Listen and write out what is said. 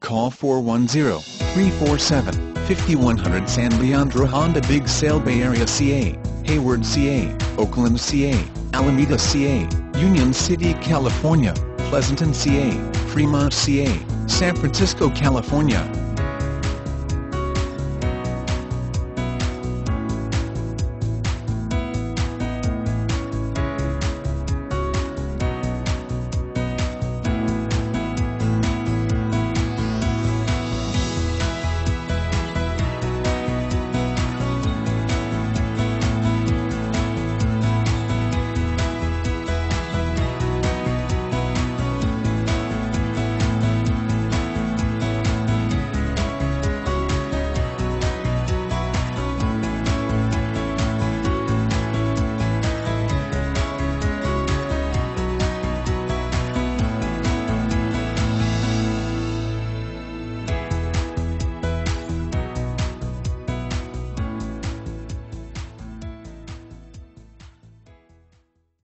Call 410-347-5100. San Leandro Honda Big Sale. Bay Area CA, Hayward CA, Oakland CA, Alameda CA, Union City California, Pleasanton CA, Fremont CA, San Francisco California.